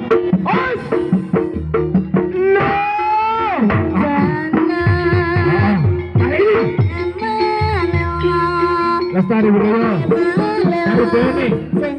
Lestari budaya, dari Beni.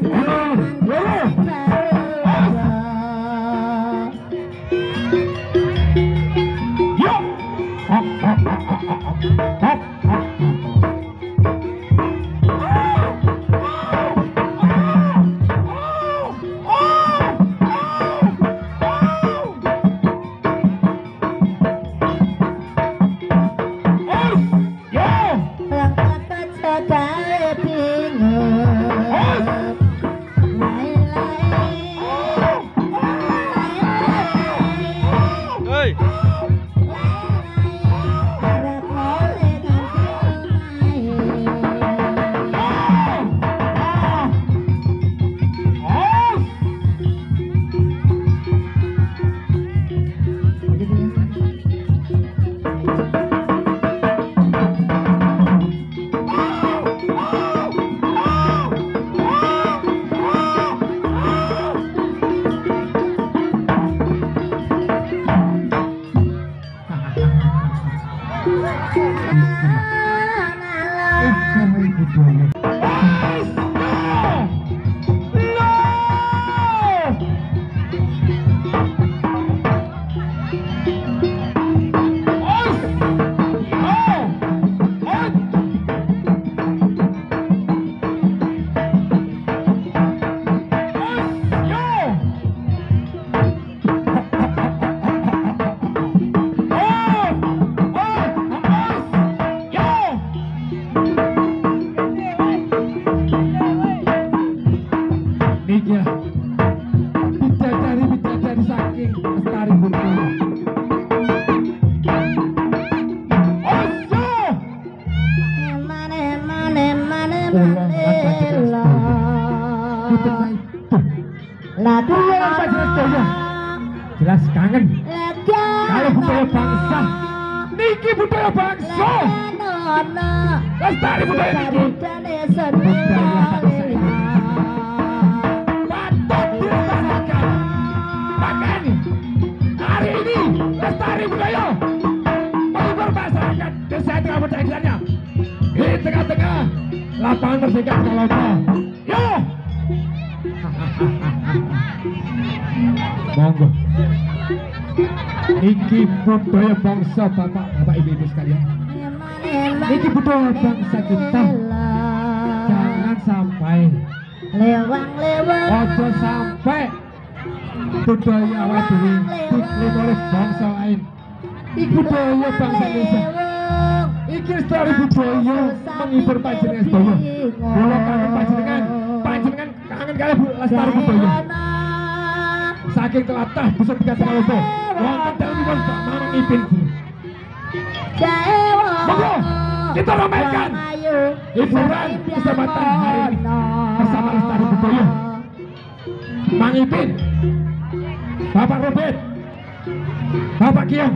Bidadari saking Lestari budaya. Jelas kangen kalau budaya bangsa niki budaya bangsa Lestari budaya niki budaya bangsa ini patut dilestarikan. Makanya hari ini Lestari budaya menghibur masyarakat desa tengah percayanya di tengah-tengah lapangan Merdeka Kalongo. Yo monggo iki budaya bangsa bapak ibu sekalian, iki budaya bangsa kita. Jangan sampai ojo sampai budaya awal diri diklaim oleh bangsa lain. Iki budaya bangsa Indonesia, iki Lestari budaya menghibur panjenengan sedaya. Kula kangen panjenengan kangen kali Lestari budaya. Saking telatah bisa dikasih Kalongo wonten dalemipun Pak Mamang Ipin. Monggo kita ramaikan hiburan kesempatan hari ini bersama Lestari budaya. Mang Ipin, Bapak Robert, Bapak Kiong,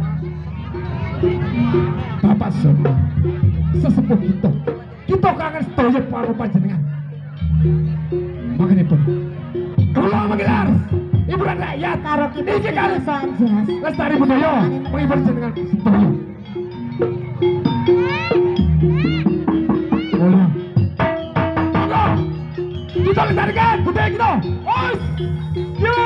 Bapak Sono, sesepuh kita kangen sedaya para panjenengan. Makanya pun kula menggelar hiburan rakyat karo kita Lestari budaya menghibur jenengan sedaya. Monggo kita lestarikan budaya kita. Os yo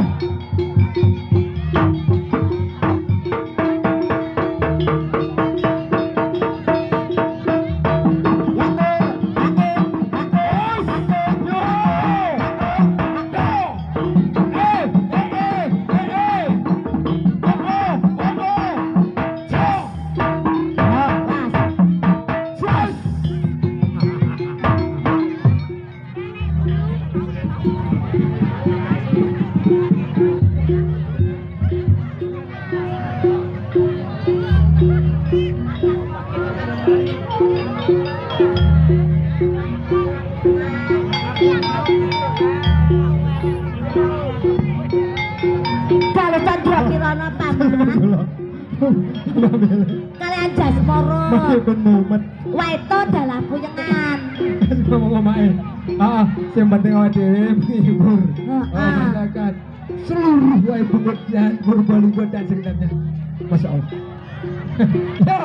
kalian jas moro waito dalam kuyengan ngomong omae. Yang penting awake dhewe menghibur. Masyarakat. seluruh wae bungut dan Purbalingga dan sekitarnya. Masya Allah. Ya.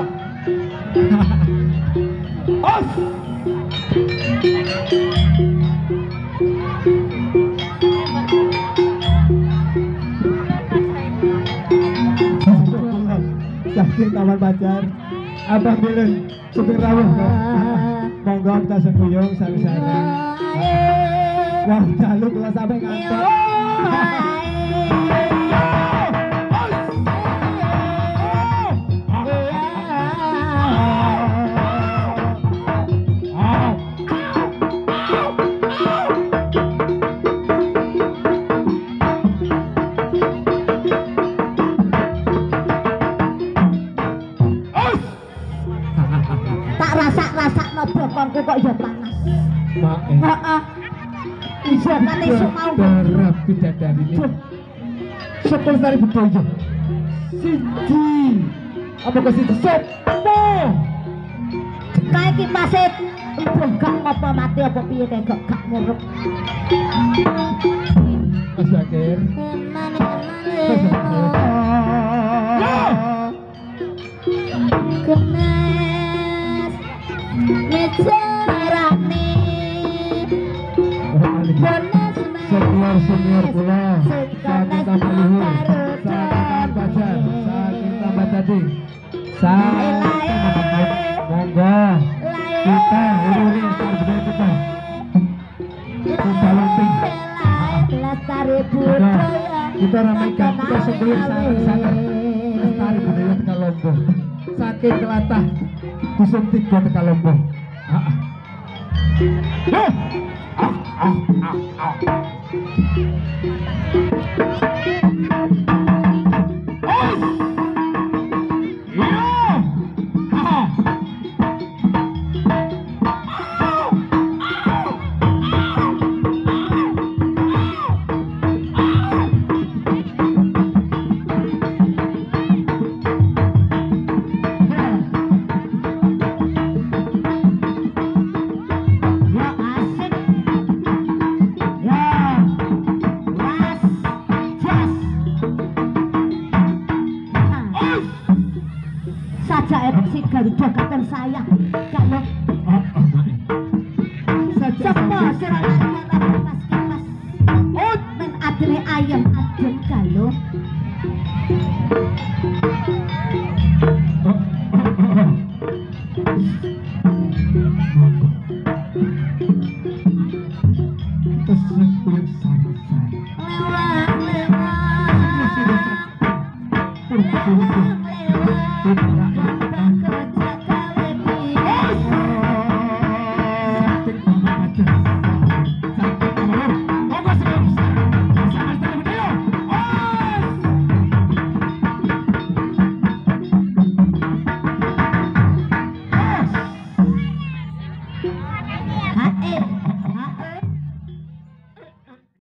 Os. Saking Taman Pacar, Abang Bilun, supir rawuh. Monggo kita sengkuyung sami-sami. Wah, jaluk kula sampe ngantuk. Bokongku kok ya panas. Heeh. Heeh. Iso kan esuk mau. Darah bidadari ini. Setel dari budaya. Siji. Apa ke siji sopo? Kae iki pase gak apa mati apa piye kae gak murup. Mas Bakir. Kenes mecerane senior kula saking tambah luhur saking pacar saking tambah tadi monggo kita ururi sarjana kita lumping kita ramaikan kita sebelum sana lestari budaya Tegal Lombok saking Kelatah dusun 3 Tegal Lombok. Garuda katen sayang kalau sepo serana pas kipas men adene ayam adem kalau